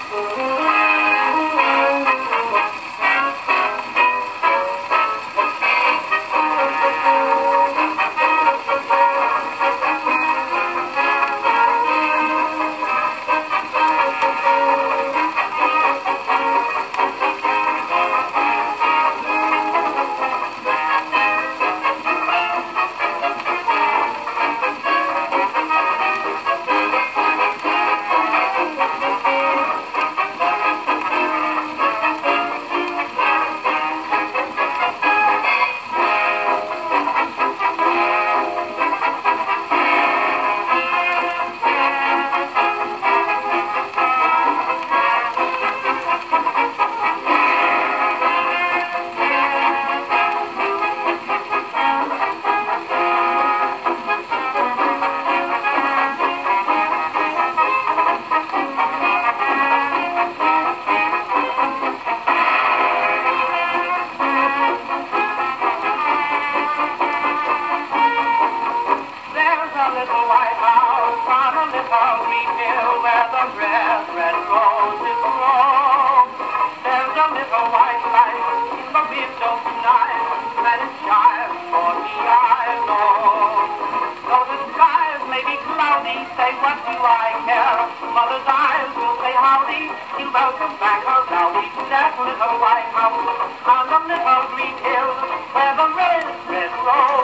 little white house on a little green hill where the red, red roses grow. There's a little white light in the window tonight, and it shines for me, I know. Though the skies may be cloudy, say what do I care? Mother's eyes will say howdy, he'll welcome back her rowdy to that little white house on a little green hill where the red, red roses